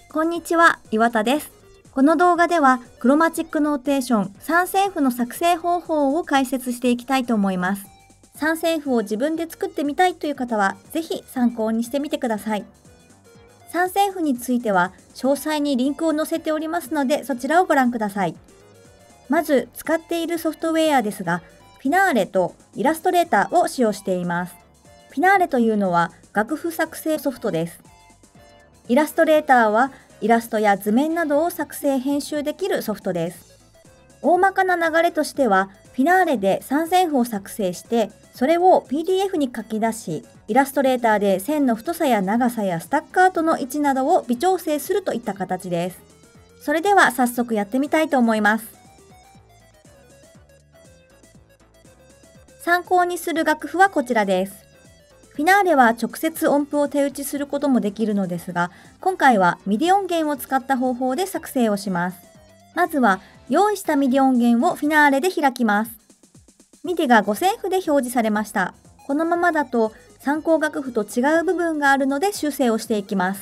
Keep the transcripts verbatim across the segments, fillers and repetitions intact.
こんにちは、岩田です。この動画ではクロマチックノーテーション三線譜の作成方法を解説していきたいと思います。三線譜を自分で作ってみたいという方はぜひ参考にしてみてください。三線譜については詳細にリンクを載せておりますのでそちらをご覧ください。まず使っているソフトウェアですが、フィナーレとイラストレーターを使用しています。フィナーレというのは楽譜作成ソフトです。イラストレーターはイラストや図面などを作成編集できるソフトです。大まかな流れとしては、フィナーレで三線譜を作成して、それを ピーディーエフ に書き出し、イラストレーターで線の太さや長さやスタッカートの位置などを微調整するといった形です。それでは早速やってみたいと思います。参考にする楽譜はこちらです。フィナーレは直接音符を手打ちすることもできるのですが、今回はミディ音源を使った方法で作成をします。まずは用意したミディ音源をフィナーレで開きます。ミディが五線譜で表示されました。このままだと参考楽譜と違う部分があるので修正をしていきます。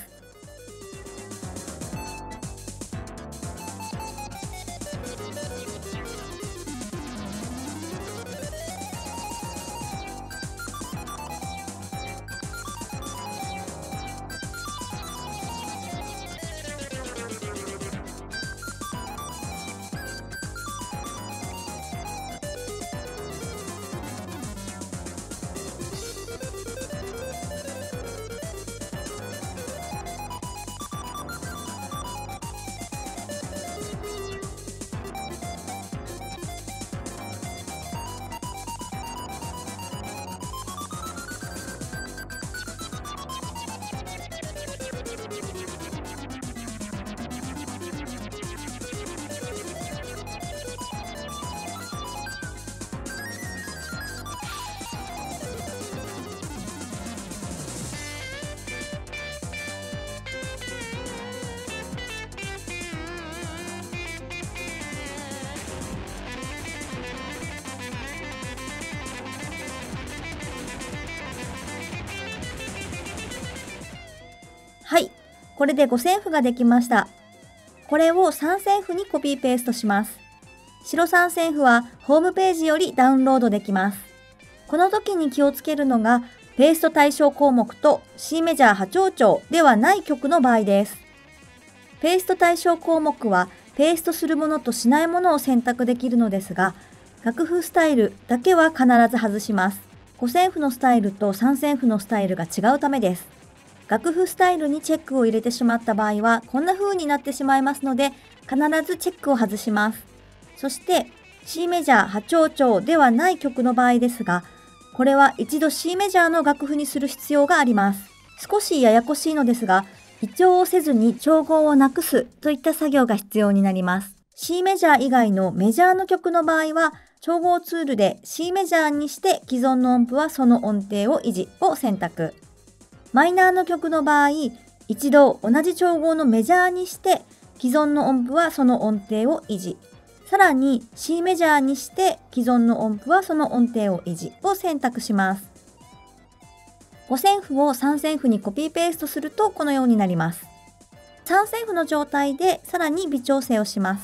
はい、これで五線譜ができました。これを三線譜にコピーペーストします。白三線譜はホームページよりダウンロードできます。この時に気をつけるのが、ペースト対象項目と C メジャー波長長ではない曲の場合です。ペースト対象項目はペーストするものとしないものを選択できるのですが、楽譜スタイルだけは必ず外します。五線譜のスタイルと三線譜のスタイルが違うためです。楽譜スタイルにチェックを入れてしまった場合はこんな風になってしまいますので、必ずチェックを外します。そして C メジャー波長長ではない曲の場合ですが、これは一度 C メジャーの楽譜にする必要があります。少しややこしいのですが、異調をせずに調合をなくすといった作業が必要になります。C メジャー以外のメジャーの曲の場合は、調合ツールで C メジャーにして既存の音符はその音程を維持を選択。マイナーの曲の場合、一度同じ調合のメジャーにして既存の音符はその音程を維持。さらに C メジャーにして既存の音符はその音程を維持を選択します。五線譜を三線譜にコピーペーストするとこのようになります。三線譜の状態でさらに微調整をします。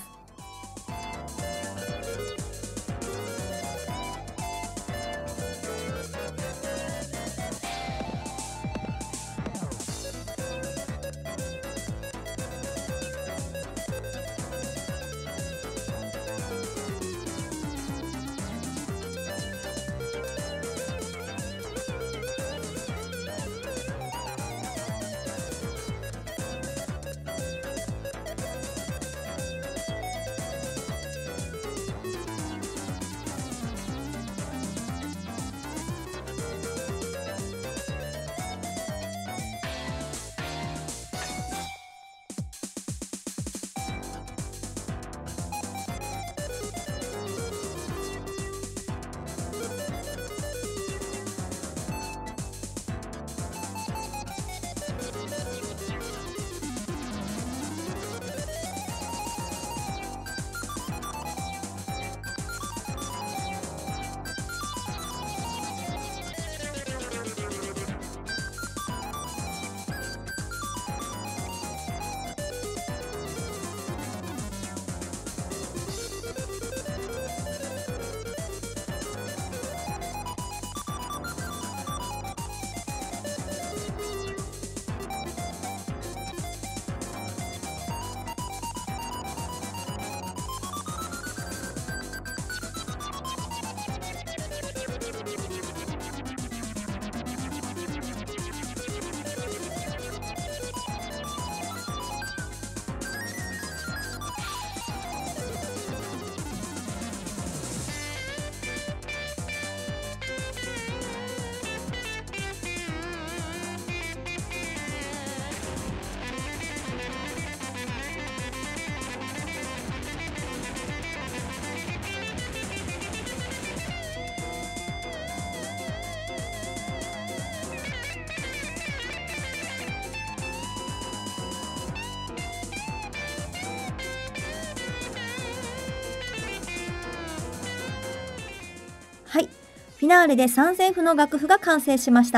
はい、フィナーレで三線譜の楽譜が完成しました。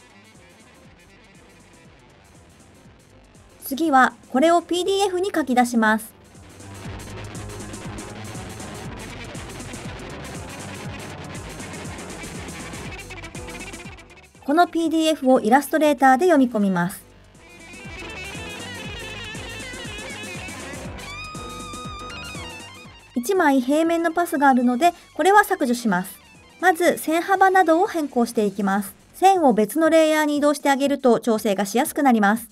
次はこれを ピーディーエフ に書き出します。この ピーディーエフ をイラストレーターで読み込みます。いちまい平面のパスがあるので、これは削除します。まず線幅などを変更していきます。線を別のレイヤーに移動してあげると調整がしやすくなります。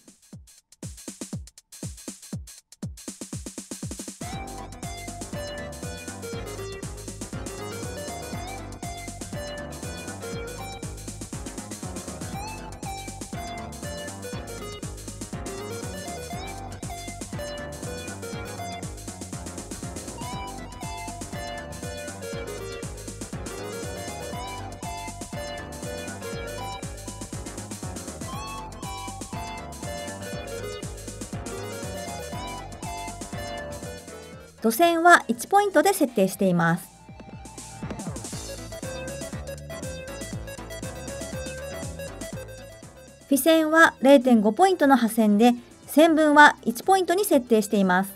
度線はいちポイントで設定しています。フィ線は れいてんご ポイントの破線で、線分はいちポイントに設定しています。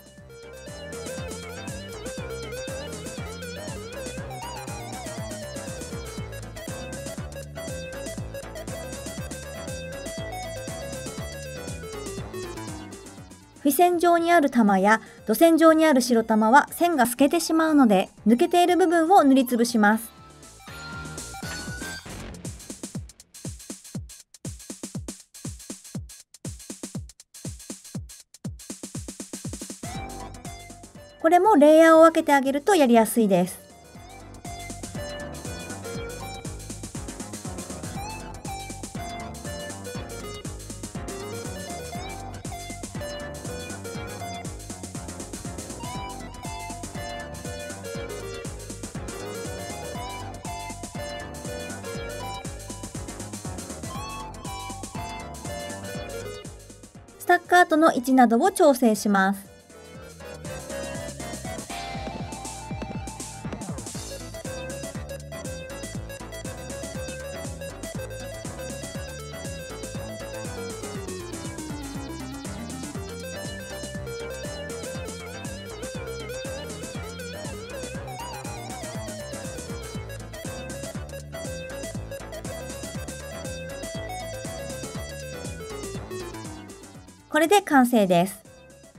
フィ線上にある玉や度線上にある白玉は線が透けてしまうので、抜けている部分を塗りつぶします。これもレイヤーを分けてあげるとやりやすいです。スタッカートの位置などを調整します。これで完成です。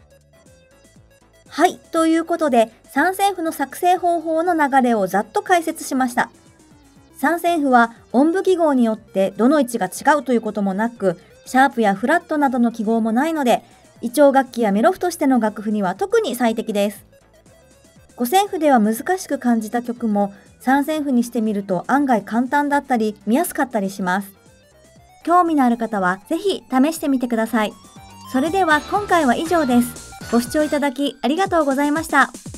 はい、ということで三線譜の作成方法の流れをざっと解説しました。三線譜は音符記号によってどの位置が違うということもなく、シャープやフラットなどの記号もないので、イチョウ楽器やメロ譜としての楽譜には特に最適です。五線譜では難しく感じた曲も三線譜にしてみると案外簡単だったり見やすかったりします。興味のある方はぜひ試してみてください。それでは今回は以上です。ご視聴いただきありがとうございました。